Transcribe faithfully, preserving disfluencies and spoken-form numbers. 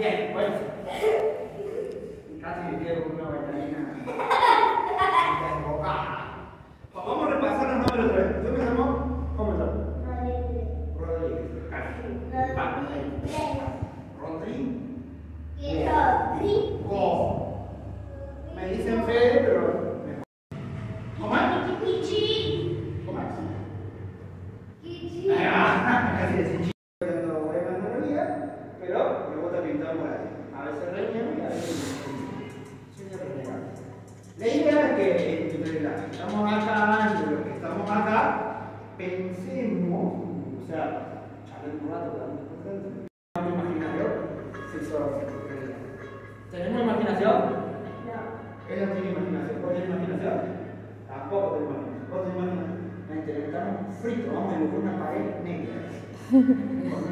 Bien, bueno. Casi me quedo con una bailarina desbocada. Pues vamos a repasar los nombres otra vez. ¿Tú me llamó? ¿Cómo me llamo? Rodríguez. Rodríguez. Rodrigo. Me dicen Fede, pero mejor. ¿Cómo es? ¿Cómo es? Casi decir chico cuando voy a mandar la vida, pero me gusta pintar por ahí. A veces reñemos y a veces soy de renegar. La idea es que entre las que estamos acá y los que estamos acá, pensemos, o sea, charlemos un rato, ¿tenemos imaginación? Sí, solo ¿tenemos imaginación? No. ¿Él no tiene imaginación? ¿Vos tenés imaginación? Tampoco tengo imaginación. ¿Vos tenés imaginación? Estamos fritos, vamos a dibujar una pared negra.